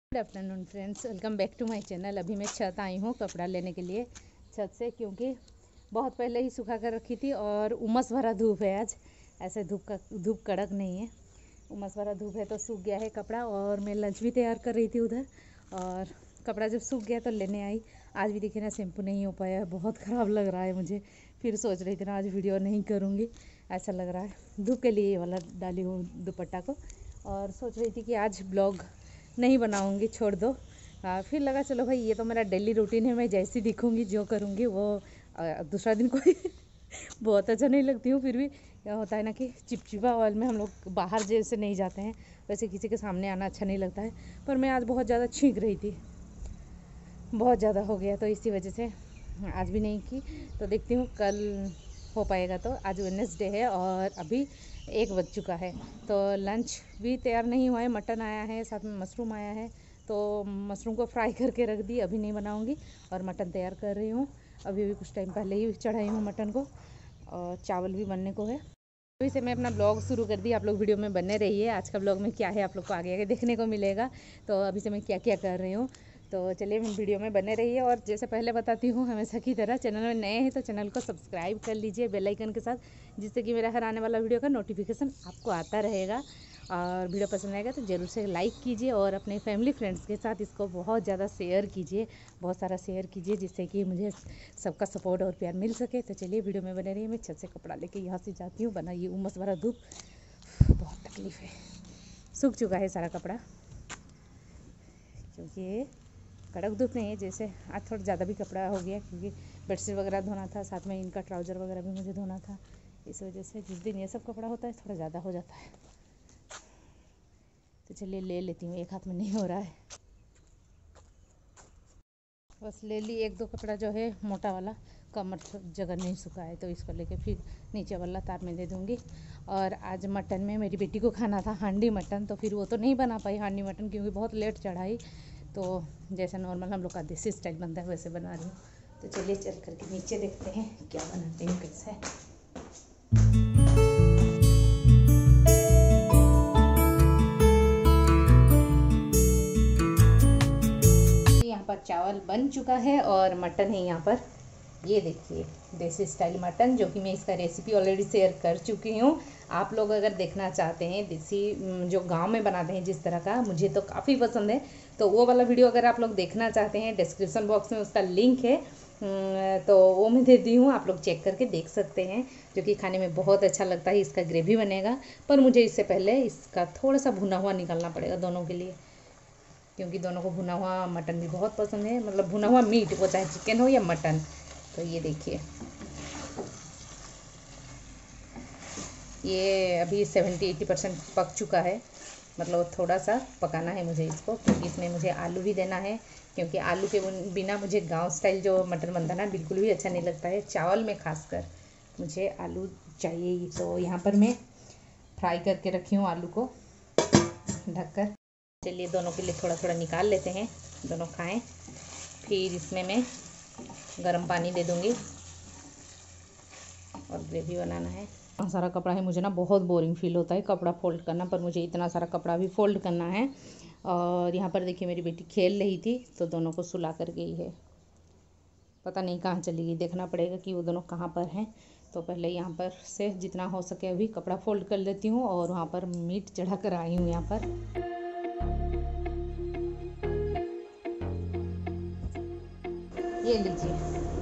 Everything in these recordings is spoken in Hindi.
Good afternoon friends, welcome back to my channel. अभी मैं छत आई हूँ कपड़ा लेने के लिए छत से, क्योंकि बहुत पहले ही सुखा कर रखी थी और उमस भरा धूप है आज। ऐसे धूप कड़क नहीं है, उमस भरा धूप है तो सूख गया है कपड़ा। और मैं लंच भी तैयार कर रही थी उधर, और कपड़ा जब सूख गया तो लेने आई। आज भी देखिए ना, शैम्पू नहीं हो पाया, बहुत ख़राब लग रहा है मुझे। फिर सोच रही थी ना, आज वीडियो नहीं करूँगी, ऐसा लग रहा है। धूप के लिए ये वाला डाली हूँ दुपट्टा को, और सोच रही थी कि आज ब्लॉग नहीं बनाऊंगी, छोड़ दो। फिर लगा चलो भाई, ये तो मेरा डेली रूटीन है, मैं जैसी दिखूंगी जो करूंगी वो दूसरा दिन कोई बहुत अच्छा नहीं लगती हूँ। फिर भी क्या होता है ना कि चिपचिपा ऑयल में हम लोग बाहर जैसे नहीं जाते हैं, वैसे किसी के सामने आना अच्छा नहीं लगता है। पर मैं आज बहुत ज़्यादा छींक रही थी, बहुत ज़्यादा हो गया, तो इसी वजह से आज भी नहीं की। तो देखती हूँ कल हो पाएगा। तो आज वेडनेसडे है और अभी 1 बज चुका है, तो लंच भी तैयार नहीं हुआ है। मटन आया है, साथ में मशरूम आया है, तो मशरूम को फ्राई करके रख दी, अभी नहीं बनाऊंगी। और मटन तैयार कर रही हूँ, अभी कुछ टाइम पहले ही चढ़ाई हूँ मटन को, और चावल भी बनने को है। अभी से मैं अपना ब्लॉग शुरू कर दी। आप लोग वीडियो में बने रहिए, आज का ब्लॉग में क्या है आप लोग को आगे आगे देखने को मिलेगा। तो अभी से मैं क्या क्या कर रही हूँ, तो चलिए वीडियो में बने रहिए। और जैसे पहले बताती हूँ, हमेशा की तरह चैनल में नए हैं तो चैनल को सब्सक्राइब कर लीजिए बेल आइकन के साथ, जिससे कि मेरा हर आने वाला वीडियो का नोटिफिकेशन आपको आता रहेगा। और वीडियो पसंद आएगा तो ज़रूर से लाइक कीजिए, और अपने फैमिली फ्रेंड्स के साथ इसको बहुत ज़्यादा शेयर कीजिए, बहुत सारा शेयर कीजिए, जिससे कि मुझे सबका सपोर्ट और प्यार मिल सके। तो चलिए वीडियो में बने रहिए। मैं छत से कपड़ा लेके यहाँ से जाती हूँ, बना ये उमस भरा धूप, बहुत तकलीफ़ है। सूख चुका है सारा कपड़ा, क्योंकि कड़क धूप नहीं है। जैसे आज थोड़ा ज़्यादा भी कपड़ा हो गया, क्योंकि बेडशीट वगैरह धोना था, साथ में इनका ट्राउज़र वगैरह भी मुझे धोना था। इस वजह से जिस दिन ये सब कपड़ा होता है थोड़ा ज़्यादा हो जाता है। तो चलिए ले लेती हूँ, एक हाथ में नहीं हो रहा है। बस ले ली 1-2 कपड़ा जो है मोटा वाला, कमर जगह नहीं सूखा है, तो इसको लेके फिर नीचे वाला तार में दे दूँगी। और आज मटन में मेरी बेटी को खाना था हांडी मटन, तो फिर वो तो नहीं बना पाई हांडी मटन, क्योंकि बहुत लेट चढ़ाई। तो जैसे नॉर्मल हम लोग का देसी स्टाइल बनता है वैसे बना रही हूँ। तो चलिए चल करके नीचे देखते हैं क्या बनाती हूँ, कैसे। यहाँ पर चावल बन चुका है और मटन है यहाँ पर, ये देखिए देसी स्टाइल मटन, जो कि मैं इसका रेसिपी ऑलरेडी शेयर कर चुकी हूँ। आप लोग अगर देखना चाहते हैं देसी जो गांव में बनाते हैं जिस तरह का, मुझे तो काफ़ी पसंद है, तो वो वाला वीडियो अगर आप लोग देखना चाहते हैं, डिस्क्रिप्शन बॉक्स में उसका लिंक है, तो वो मैं दे दी हूँ, आप लोग चेक करके देख सकते हैं। जो कि खाने में बहुत अच्छा लगता है। इसका ग्रेवी बनेगा, पर मुझे इससे पहले इसका थोड़ा सा भुना हुआ निकालना पड़ेगा दोनों के लिए, क्योंकि दोनों को भुना हुआ मटन भी बहुत पसंद है, मतलब भुना हुआ मीट, वो चाहे चिकन हो या मटन। तो ये देखिए, ये अभी 70-80% पक चुका है, मतलब थोड़ा सा पकाना है मुझे इसको, क्योंकि इसमें मुझे आलू भी देना है। क्योंकि आलू के बिना मुझे गांव स्टाइल जो मटन बनता है ना, बिल्कुल भी अच्छा नहीं लगता है। चावल में खासकर मुझे आलू चाहिए ही। तो यहाँ पर मैं फ्राई करके रखी हूँ आलू को ढककर। चलिए दोनों के लिए थोड़ा थोड़ा निकाल लेते हैं, दोनों खाएं। फिर इसमें मैं गर्म पानी दे दूँगी, और ग्रेवी बनाना है। इतना सारा कपड़ा है, मुझे ना बहुत बोरिंग फील होता है कपड़ा फोल्ड करना, पर मुझे इतना सारा कपड़ा भी फोल्ड करना है। और यहाँ पर देखिए मेरी बेटी खेल रही थी, तो दोनों को सुला कर गई है, पता नहीं कहाँ चली गई, देखना पड़ेगा कि वो दोनों कहाँ पर हैं। तो पहले यहाँ पर से जितना हो सके अभी कपड़ा फोल्ड कर लेती हूँ, और वहाँ पर मीट चढ़ा कर आई हूँ यहाँ पर। ये लीजिए,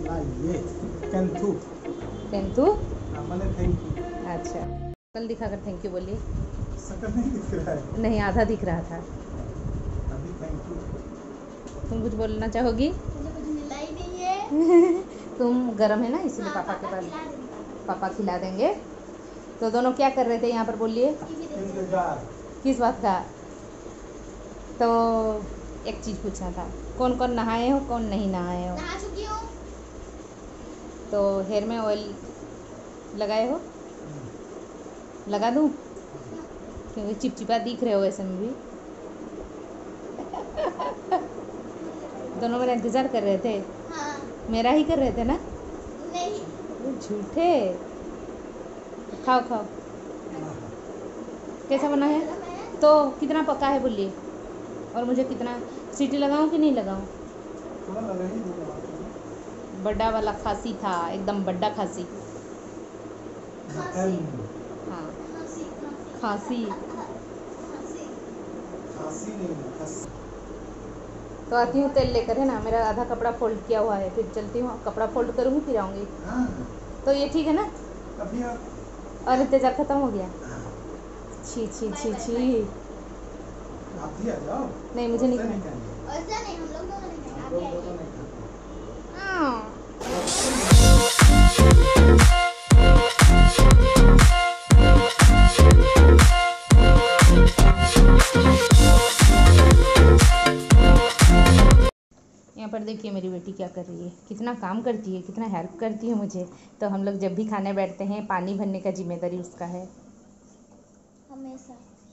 पेंतु। अच्छा, कल दिखा कर थैंक यू बोलिए। नहीं दिख रहा है। नहीं, आधा दिख रहा था। अभी थैंक यू। तुम कुछ बोलना चाहोगी? मुझे कुछ मिला ही नहीं है। तुम गरम है ना, इसीलिए पापा के पास, पापा खिला देंगे। तो दोनों क्या कर रहे थे यहाँ पर, बोलिए। किस बात का? तो एक चीज़ पूछना था, कौन कौन नहाए हो, कौन नहीं नहाए हो? नहा चुकी हूँ। तो हेयर में ऑयल लगाए हो? लगा दूँ? क्योंकि चिपचिपा दिख रहे हो ऐसे में भी। दोनों मेरा इंतज़ार कर रहे थे। हाँ। मेरा ही कर रहे थे ना? नहीं, झूठे। खाओ खाओ, कैसा बना है? तो कितना पका है बोलिए, और मुझे कितना सीटी लगाऊं कि नहीं लगाऊं? थोड़ा लगा ही दो। बड़ा वाला खांसी था, एकदम बड़ा खांसी। खांसी हाँ खांसी। खांसी नहीं खांसी। तो आती हूँ तेल लेकर, है ना। मेरा आधा कपड़ा फोल्ड किया हुआ है, फिर चलती हूँ, कपड़ा फोल्ड करूँगी फिर आऊँगी। हाँ तो ये ठीक है ना? अभी आप और इंतजार खत्म हो गया। छी छी छी छी। आप भी आ जाओ। नहीं मुझे नहीं नहीं खाना। खाएंगे। ऐसा नहीं, हम लोग दोनों नहीं खाएंगे, आप हम भी लोग दोनों आइए। नहीं खाते। हाँ। यहाँ पर देखिए मेरी बेटी क्या कर रही है, कितना काम करती है, कितना हेल्प करती है मुझे। तो हम लोग जब भी खाने बैठते हैं, पानी भरने का जिम्मेदारी उसका है। हमेशा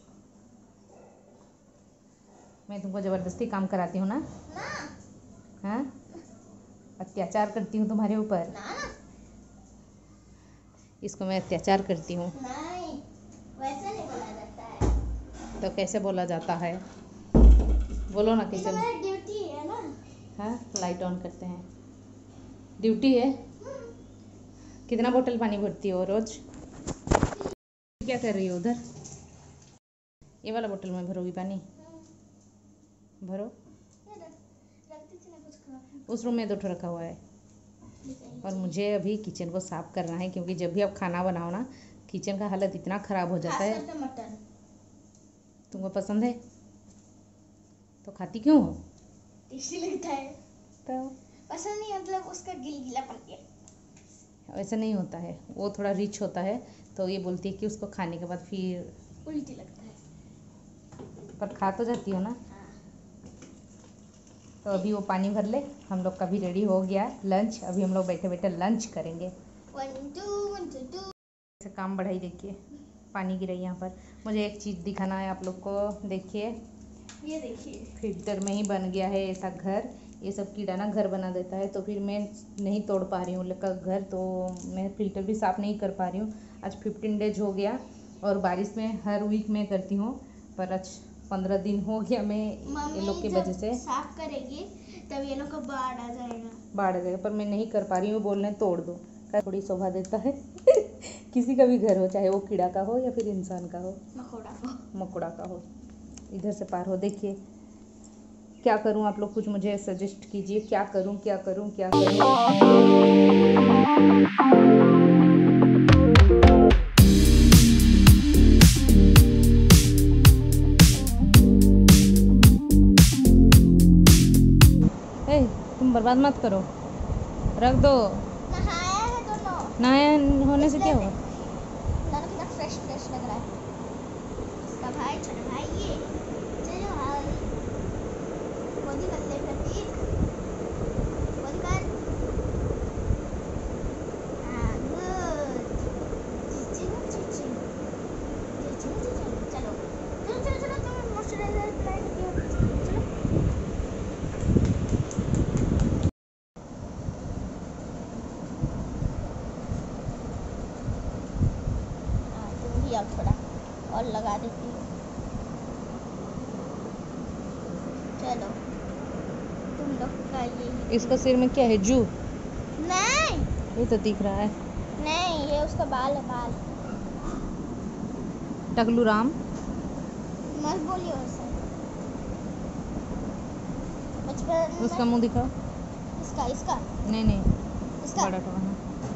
मैं तुमको ज़बरदस्ती काम कराती हूँ ना? ना हाँ, अत्याचार करती हूँ तुम्हारे ऊपर। ना ना इसको मैं अत्याचार करती हूँ। नहीं, वैसे नहीं बोला जाता है। तो कैसे बोला जाता है? बोलो ना ये कैसे। तो मेरा ड्यूटी है ना। हाँ, लाइट ऑन करते हैं। ड्यूटी है। कितना बोतल पानी भरती हो रोज? क्या कर रही हो उधर? ये वाला बोतल में भरोगी पानी? भरो। ये रखती थी ना कुछ खराब। उस रूम में 2 ठो रखा हुआ है। और मुझे अभी किचन को साफ करना है, क्योंकि जब भी आप खाना बनाओ ना, किचन का हालत इतना ख़राब हो जाता है। खासकर मटन तुमको पसंद है तो खाती क्यों हो? टेस्टी लगता है। तो पसंद नहीं, मतलब उसका गिलगिलापन है। ऐसा नहीं होता है, वो थोड़ा रिच होता है। तो ये बोलती है कि उसको खाने के बाद फिर उल्टी लगता है। पर खा तो जाती हो ना। हाँ। तो अभी वो पानी भर ले, हम लोग का भी रेडी हो गया लंच। अभी हम लोग बैठे बैठे लंच करेंगे। 1 2 1 2 2। ऐसे काम बढ़ाई, देखिए पानी गिरा यहाँ पर। मुझे एक चीज़ दिखाना है आप लोग को, देखिए ये देखिए फिल्टर में ही बन गया है ऐसा घर। ये सब कीड़ा ना घर बना देता है, तो फिर मैं नहीं तोड़ पा रही हूँ लेकर घर, तो मैं फ़िल्टर भी साफ़ नहीं कर पा रही हूँ। आज 15 डेज हो गया, और बारिश में हर वीक में करती हूँ, पर आज 15 दिन हो गया मैं ये लोग की वजह से। साफ करेगी तब ये लोग का बाढ़ आ जाएगा। बाढ़ आ जाएगा, पर मैं नहीं कर पा रही हूँ। बोल रहे हैं तोड़ दो, थोड़ी शोभा देता है किसी का भी घर हो, चाहे वो कीड़ा का हो या फिर इंसान का हो, मकोड़ा का हो। इधर से पार हो, देखिए क्या करूं, आप लोग कुछ मुझे सजेस्ट कीजिए, क्या करूं क्या करूं क्या करूं। ए, तुम बर्बाद मत करो, रख दो। नहाया है दोनों। नहाया होने से क्या हुआ? दोनों कितना फ्रेश फ्रेश लग रहा है। इसका भाई, छोटा भाई, ये चलो भाई मोदी कर ले प्रतीक, मोदी कर। हाँ गुड। चिचिंग चिचिंग चिचिंग चिचिंग। चलो चलो चलो चलो, तुम मॉइस्चराइजर अप्लाई करती हो, चलो। हाँ तुम भी अब थोड़ा और लगा देती हो। चलो तुम लोग का ये इसका सिर में क्या है, जू? नहीं ये तो दिख रहा है नहीं, ये उसका बाल है, बाल। टकलू राम। मत बोलिए वैसे। बचपन उसका में मुंह दिखाओ। इसका इसका नहीं नहीं, इसका बड़ा टोना।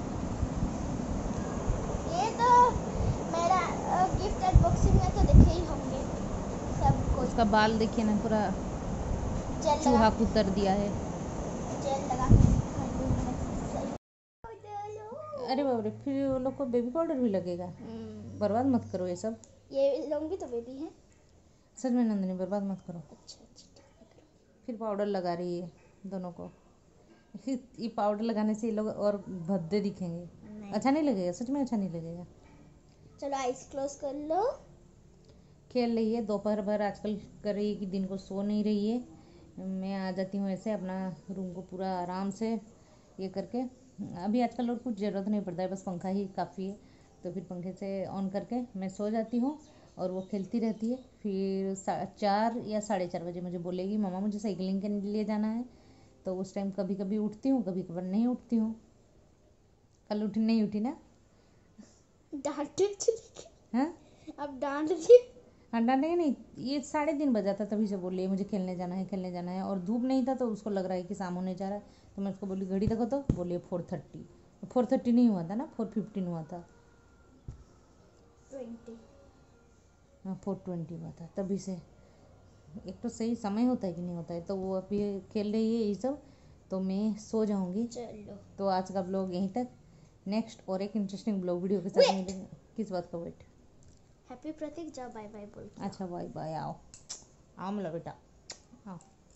ये तो मेरा गिफ्ट अनबॉक्सिंग में तो देखे ही होंगे सब कुछ। उसका बाल देखिए ना, पूरा जेल चूहा लगा, कुतर दिया है। जेल लगा के कर दूँ मैं सही। अरे बाप रे, फिर वो लोग को बेबी पाउडर भी लगेगा? बर्बाद मत करो ये सब। ये लोग भी तो बेबी हैं। सच में नंदिनी, बर्बाद मत करो। अच्छा अच्छा ठीक है। फिर पाउडर लगा रही है दोनों को। ये पाउडर लगाने से ये लोग और भद्दे दिखेंगे। नहीं। अच्छा नहीं लगेगा, सच में अच्छा नहीं लगेगा। चलो आइस क्लोज कर लो। खेल रही है दोपहर भर, आजकल कर रही है कि दिन को सो नहीं रही है। मैं आ जाती हूँ ऐसे अपना रूम को पूरा आराम से ये करके। अभी आजकल और कुछ ज़रूरत नहीं पड़ता है, बस पंखा ही काफ़ी है, तो फिर पंखे से ऑन करके मैं सो जाती हूँ। और वो खेलती रहती है। फिर 4 या 4:30 बजे मुझे बोलेगी मम्मा मुझे साइकिलिंग के लिए जाना है। तो उस टाइम कभी कभी उठती हूँ, कभी कभी नहीं उठती हूँ। कल उठी नहीं उठी ना? डांटे चली हाँ अब डांट दी। हाँ डांटेंगे नहीं, ये 3:30 बजा था तभी से बोल रही है मुझे खेलने जाना है खेलने जाना है। और धूप नहीं था तो उसको लग रहा है कि शाम होने जा रहा है। तो मैं उसको बोली घड़ी देखो तो बोलिए 4:30। 4:30 नहीं हुआ था ना, 4:15 हुआ था। 20 हाँ 4:20 हुआ था तभी से। एक तो सही समय होता है कि नहीं होता है। तो वो अभी खेल रही है ये सब, तो मैं सो जाऊंगी। चलो तो आज का ब्लॉग यहीं तक। नेक्स्ट और एक इंटरेस्टिंग ब्लॉग वीडियो के साथ मिलेंगे। किस बात का वेट? हैप्पी प्रतीक जाओ बाय बाय बोल के। अच्छा बाय बाय। आओ आओ मेरा बेटा आओ।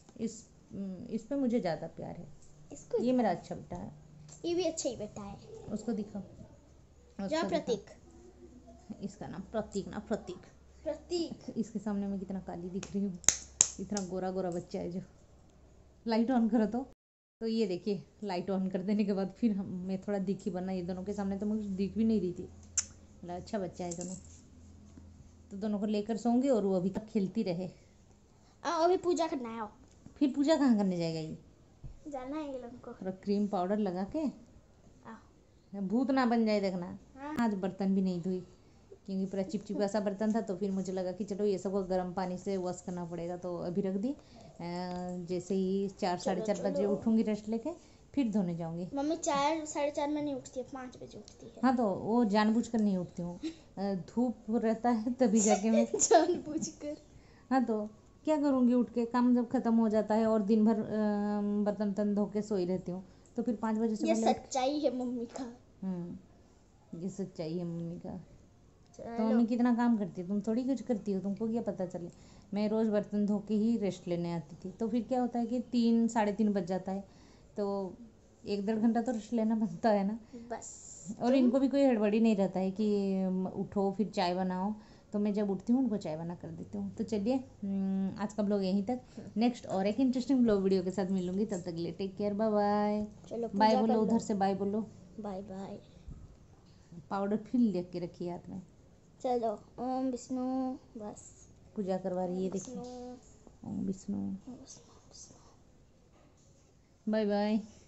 इस पे मुझे ज़्यादा प्यार है। इसको ये मेरा अच्छा बेटा है। ये भी अच्छा ही बेटा है। उसको दिखाओ, जाओ उसको प्रतीक। दिखाओ। इसका नाम प्रतीक ना, प्रतीक। प्रतीक इसके सामने मैं कितना काली दिख रही हूँ। इतना गोरा गोरा बच्चा है जो। लाइट ऑन करो तो ये देखिए लाइट ऑन कर देने के बाद फिर मैं थोड़ा दिखी, वरना ये दोनों के सामने तो मुझे दिख भी नहीं रही थी। मेरा अच्छा बच्चा है दोनों। तो दोनों को लेकर सोऊंगी और वो अभी तक खेलती रहे। आओ अभी पूजा करना है। आओ फिर पूजा कहाँ करने जाएगा ये? जाना है ये लोग को। और क्रीम पाउडर लगा के आओ भूत ना बन जाए देखना। हाँ। आज बर्तन भी नहीं धोई क्योंकि पूरा चिपचिपा सा बर्तन था। तो फिर मुझे लगा कि चलो ये सबको गर्म पानी से वॉश करना पड़ेगा, तो अभी रख दी। जैसे ही 4 चलो, 4:30 बजे चलो। उठूंगी रेस्ट लेके फिर धोने जाऊंगी। मम्मी 4 4:30 में नहीं उठती है, 5 बजे उठती है। हाँ तो वो जानबूझकर नहीं उठती हूँ। धूप रहता है तभी जाके मैं। जानबूझकर। हाँ तो क्या करूँगी, उठ के काम जब खत्म हो जाता है और दिन भर बर्तन वर्तन धो के सोई रहती हूँ, तो फिर 5 बजे से ये पहले सच्चाई है मम्मी का। ये सच्चाई है मम्मी का। तो चलो मम्मी कितना काम करती है, तुम थोड़ी कुछ करती हो, तुमको क्या पता चले। मैं रोज़ बर्तन धो के ही रेस्ट लेने आती थी। तो फिर क्या होता है कि 3 3:30 बज जाता है, तो 1 1.5 घंटा तो रेस्ट लेना बनता है ना। बस और इनको भी कोई हड़बड़ी नहीं रहता है कि उठो फिर चाय बनाओ। तो मैं जब उठती हूँ उनको चाय बना कर देती हूँ। तो चलिए आज का ब्लॉग यहीं तक। नेक्स्ट और एक इंटरेस्टिंग ब्लॉग वीडियो के साथ मिलूंगी, तब तक के लिए टेक केयर, बाय बाय। चलो बाय पूजा बोलो, कर लो। उधर से बाय बोलो। Bye bye. पाउडर फिर लेके के रखिए हाथ में। चलो ओम विष्णु। बस पूजा करवा रही है विष्णु देखिए। ओम विष्णु। ओम विष्णु। Bye bye.